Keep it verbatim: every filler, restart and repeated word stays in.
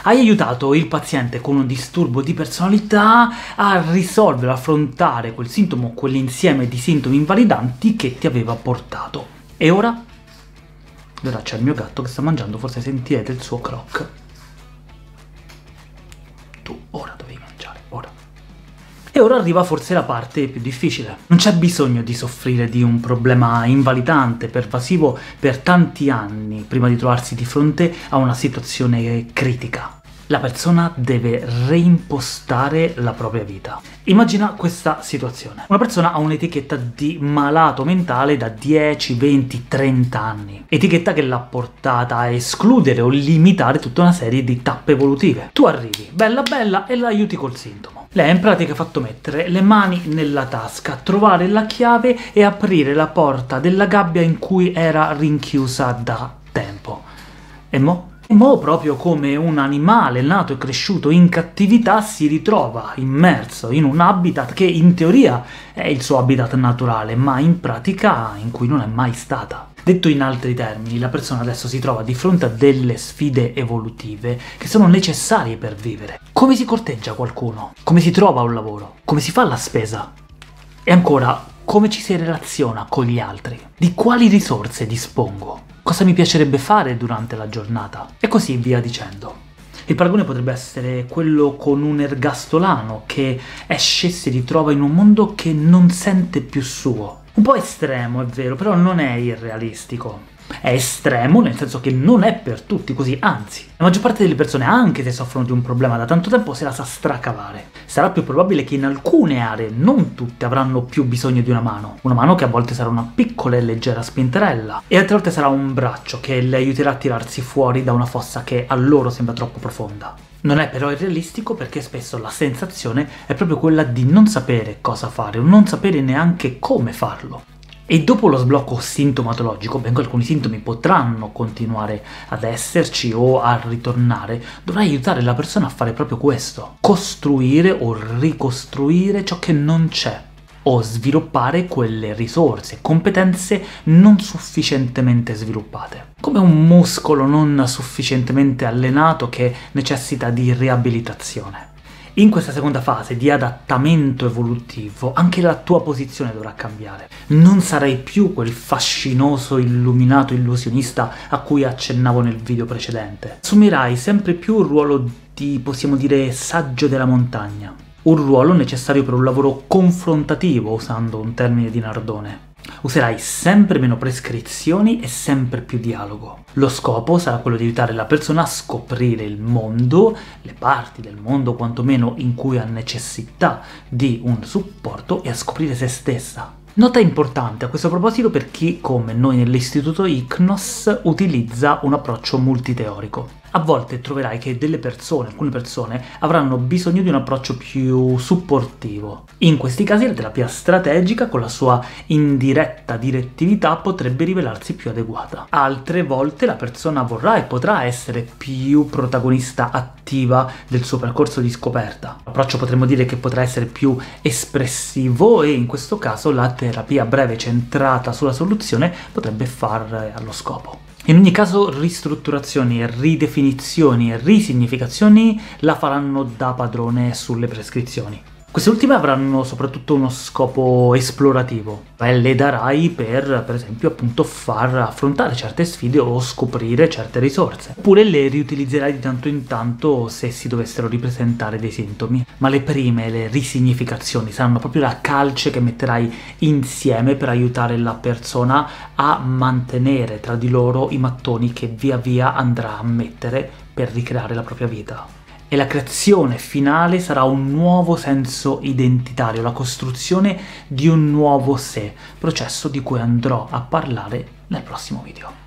Hai aiutato il paziente con un disturbo di personalità a risolvere, a affrontare quel sintomo, quell'insieme di sintomi invalidanti che ti aveva portato. E ora? Ora c'è il mio gatto che sta mangiando, forse sentirete il suo croc. Tu ora dovevi mangiare, ora. E ora arriva forse la parte più difficile. Non c'è bisogno di soffrire di un problema invalidante, pervasivo per tanti anni, prima di trovarsi di fronte a una situazione critica. La persona deve reimpostare la propria vita. Immagina questa situazione. Una persona ha un'etichetta di malato mentale da dieci, venti, trenta anni. Etichetta che l'ha portata a escludere o limitare tutta una serie di tappe evolutive. Tu arrivi, bella bella, e la aiuti col sintomo. Lei in pratica ha fatto mettere le mani nella tasca, trovare la chiave e aprire la porta della gabbia in cui era rinchiusa da tempo. E mo'? Mo' proprio come un animale nato e cresciuto in cattività si ritrova immerso in un habitat che in teoria è il suo habitat naturale, ma in pratica in cui non è mai stata. Detto in altri termini, la persona adesso si trova di fronte a delle sfide evolutive che sono necessarie per vivere. Come si corteggia qualcuno? Come si trova un lavoro? Come si fa la spesa? E ancora, come ci si relaziona con gli altri? Di quali risorse dispongo? Cosa mi piacerebbe fare durante la giornata? E così via dicendo. Il paragone potrebbe essere quello con un ergastolano che esce e si ritrova in un mondo che non sente più suo. Un po' estremo, è vero, però non è irrealistico. È estremo nel senso che non è per tutti così, anzi, la maggior parte delle persone, anche se soffrono di un problema da tanto tempo, se la sa stracavare. Sarà più probabile che in alcune aree, non tutte, avranno più bisogno di una mano. Una mano che a volte sarà una piccola e leggera spinterella, e altre volte sarà un braccio che le aiuterà a tirarsi fuori da una fossa che a loro sembra troppo profonda. Non è però irrealistico perché spesso la sensazione è proprio quella di non sapere cosa fare, o non sapere neanche come farlo. E dopo lo sblocco sintomatologico, benché alcuni sintomi potranno continuare ad esserci o a ritornare, dovrai aiutare la persona a fare proprio questo. Costruire o ricostruire ciò che non c'è, o sviluppare quelle risorse, competenze non sufficientemente sviluppate. Come un muscolo non sufficientemente allenato che necessita di riabilitazione. In questa seconda fase di adattamento evolutivo anche la tua posizione dovrà cambiare. Non sarai più quel fascinoso, illuminato illusionista a cui accennavo nel video precedente. Assumerai sempre più un ruolo di, possiamo dire, saggio della montagna. Un ruolo necessario per un lavoro confrontativo, usando un termine di Nardone. Userai sempre meno prescrizioni e sempre più dialogo. Lo scopo sarà quello di aiutare la persona a scoprire il mondo, le parti del mondo quantomeno in cui ha necessità di un supporto, e a scoprire se stessa. Nota importante a questo proposito per chi, come noi nell'istituto I C N O S, utilizza un approccio multiteorico. A volte troverai che delle persone, alcune persone, avranno bisogno di un approccio più supportivo. In questi casi la terapia strategica, con la sua indiretta direttività, potrebbe rivelarsi più adeguata. Altre volte la persona vorrà e potrà essere più protagonista attiva del suo percorso di scoperta. L'approccio potremmo dire che potrà essere più espressivo, e in questo caso la terapia breve centrata sulla soluzione potrebbe fare allo scopo. In ogni caso ristrutturazioni, ridefinizioni e risignificazioni la faranno da padrone sulle prescrizioni. Queste ultime avranno soprattutto uno scopo esplorativo, e le darai per, per esempio, appunto far affrontare certe sfide o scoprire certe risorse. Oppure le riutilizzerai di tanto in tanto se si dovessero ripresentare dei sintomi. Ma le prime, le risignificazioni, saranno proprio la calce che metterai insieme per aiutare la persona a mantenere tra di loro i mattoni che via via andrà a mettere per ricreare la propria vita. E la creazione finale sarà un nuovo senso identitario, la costruzione di un nuovo sé, processo di cui andrò a parlare nel prossimo video.